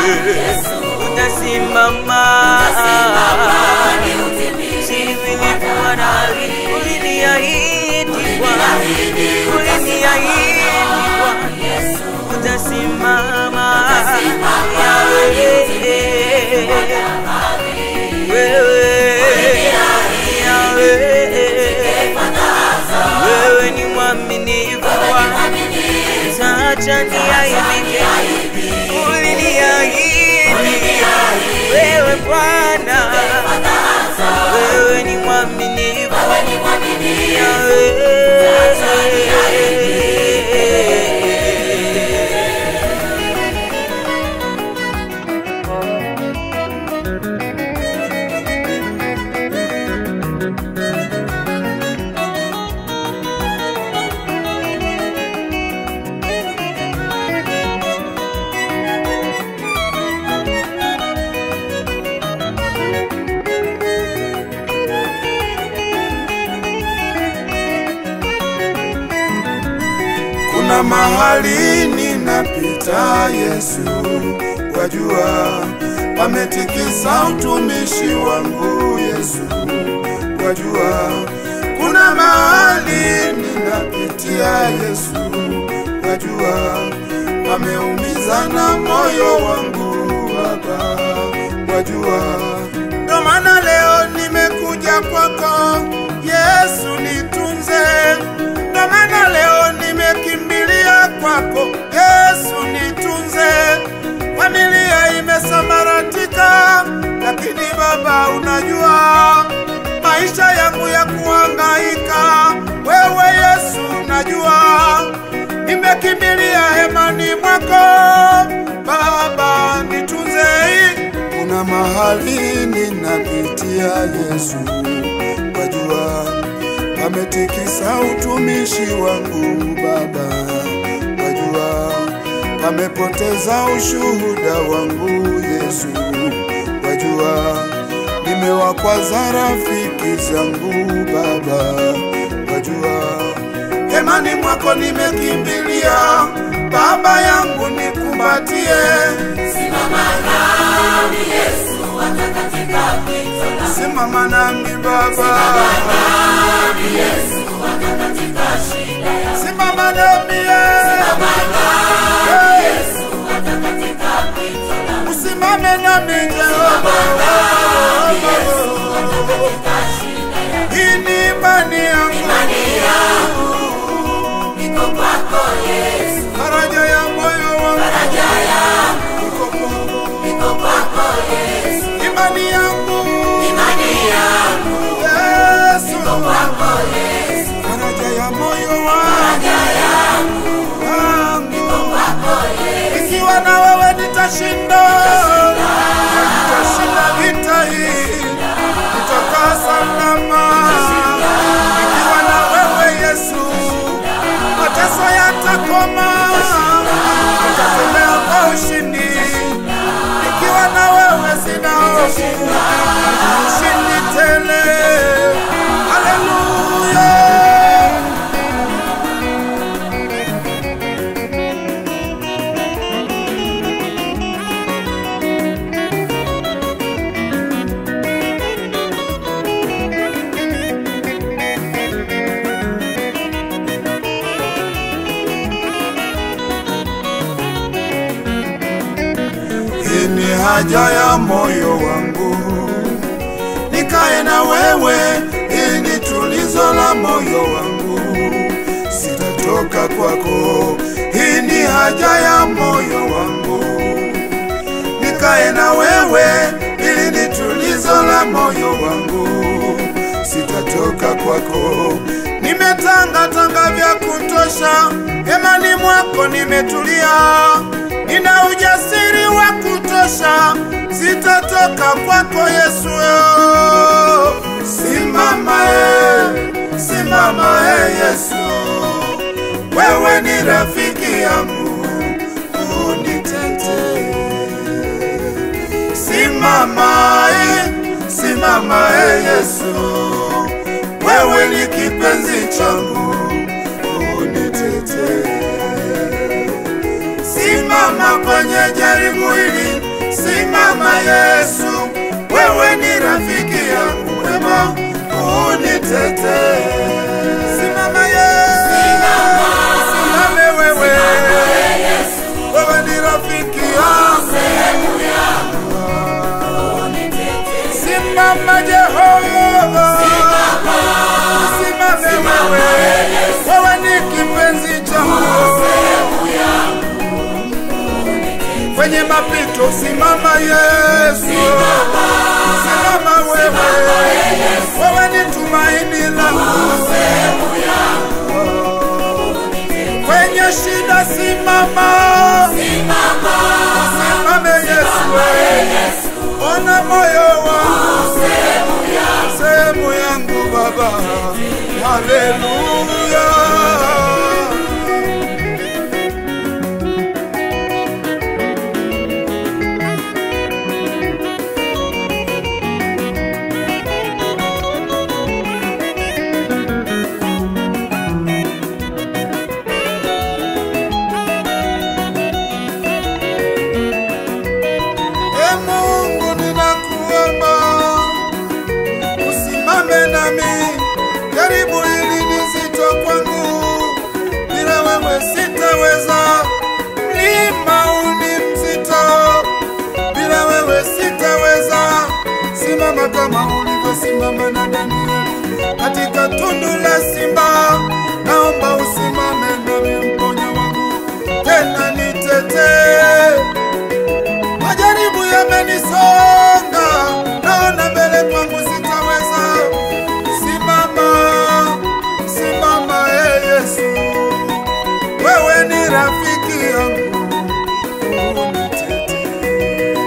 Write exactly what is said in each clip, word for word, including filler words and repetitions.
utasimama similifu nari uliniahidi Bwana, uliniahidi Bwana, utasimama Yahweh, wewe Yahweh, wewe ni mwaminifu Bwana, utaacha niaibike, uliniahidi wewe Bwana, wewe ni mwaminifu Yahweh. Kuna mahali ninapita Yesu, wajua pametikisa utumishi wangu Yesu, wajua kuna mahali ninapitia Yesu, wajua pameumiza na moyo wangu Baba, wajua ndo maana leo nimekuja kwako Yesu nitunze, ndo maana leo nimekimbilia kwako Yesu nitunze. Familia imesambaratika, lakini Baba unajua maisha yangu ya kuhangaika, wewe Yesu unajua. Nimekimbilia hemani mwako Baba nitunze. Kuna mahali ninapitia Yesu, wajua pametikisa utumishi wangu Baba, wajua pamepoteza ushuhuda wangu Yesu, wajua nimewakwaza rafiki zangu Baba, wajua hemani mwako nimekimbilia Baba yangu nikumbatie. Simama nami Yesu hata katika pito la, simama nami Baba, simama nami Yesu hata katika shida ya, simama nami simama nami Yesu hata katika pito la, usimame nami Jehova, Yesu hata katika shida ya. hii ni imani yangu, Imani yangu iko kwako Yesu, faraja ya moyo wangu, faraja yangu iko kwako, iko kwako Yesu, imani yangu, imani yangu Yesu, iko kwako Yesu, faraja ya moyo wangu, faraja yangu wangu. iko kwako Yesu. Ikiwa na wewe nitashinda, nitashinda vita hii, nitakaa salama. Ikiwa na wewe Yesu, mateso yatakoma, nitatembea kwa ushindi. Ikiwa na wewe sina hofu, ushindi tele. Haleluya. Ni haja ya moyo wangu, nikae na wewe, hii ni tulizo la moyo wangu, sitatoka kwako. Hii ni haja ya moyo wangu, nikae na wewe, hii ni tulizo la moyo wangu, sitatoka kwako. Nimetanga tanga vya kutosha, hemani mwako nimetulia, nina ujasiri wa kutosha, sitatoka kwako Yesu. Simama e, simama e Yesu, wewe ni rafiki yangu, unitetee. Simama e, simama e Yesu, wewe ni kipenzi changu, unitetee. Simama kwenye jaribu hili, Simama Yesu, wewe ni rafiki yangu mwema, unitetee. Simama Yesu, simame wewe, wewe ni rafiki yangu. Simama Jehova, simame wewe, wewe ni kipenzi changu. Kwenye mapito simama Yesu, simama wewe, wewe ni tumaini langu. Kwenye shida simama, simame Yesu, ona moyo wangu, sehemu yangu Baba. Haleluya. Jaribu hili ni zito kwangu, bila wewe sitaweza. Mlima uni mzito, bila wewe sitaweza. Simama kama ulivyosimama na Danieli katika tundu la simba. Naomba usimame nami, mponya wangu, tena nitetee. Majaribu yamenisonga, naona mbele kwangu sitaweza. Simama Yesu, wewe ni rafiki yangu, unitetee.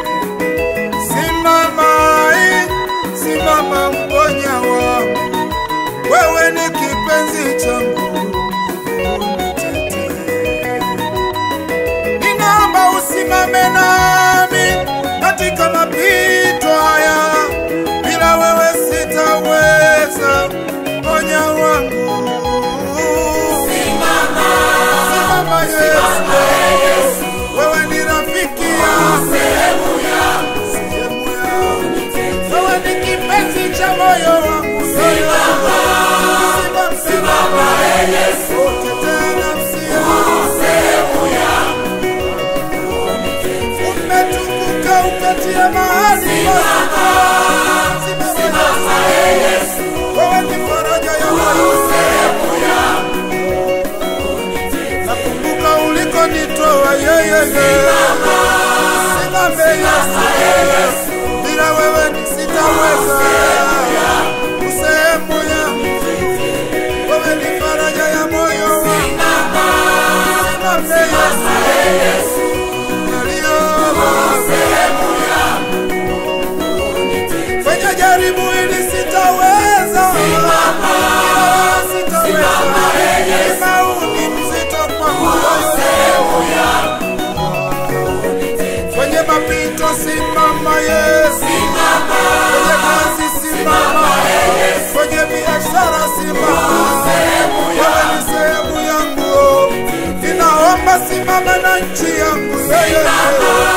Simama, simama mponya wangu, wewe ni kipenzi changu, unitetee. Ninaomba usimame nami katika mapito haya, bila wewe sitaweza. Ponya wangu, simama, simama Yesu, wewe ni rafiki yangu, sehemu yangu, wewe ni kipenzi cha moyo wangu. Simama, simama Yesu, tetea nafsi yangu, sehemu yangu, umetukuka ukatia mahali. Simama Yesu, wewe ni faraja ya moyo, sehemu yangu, nakumbuka ulikonitoa yeye. Simama, simama Yesu, bila wewe sitaweza. Sehemu yangu, wewe ni faraja ya moyo wangu. Simama Yesu, sehemu yangu, kwenye jaribu hili sitaweza. Simama, simama Yesu, uni mzito kwangu, sehemu yangu, kwenye mapito simama Yesu, kwenye kazi simama Yesu, kwenye biashara simama, wewe ni sehemu yangu. Ninaomba simama na nchi yangu.